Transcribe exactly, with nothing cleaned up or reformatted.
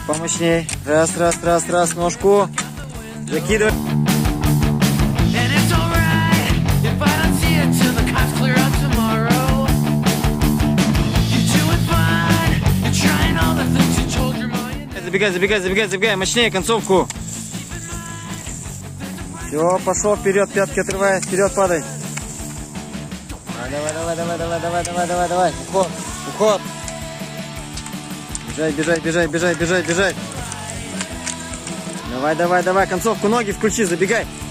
Помощней. Раз, раз, раз, раз, ножку. Закидывай. Забегай, забегай, забегай, забегай. Мощнее концовку. Все, пошел вперед, пятки отрывай, вперед падай. Давай, давай, давай, давай, давай, давай, давай, давай. Уход, уход. Бежать, бежать, бежать, бежать, бежать, бежать. Давай, давай, давай, концовку ноги включи, забегай.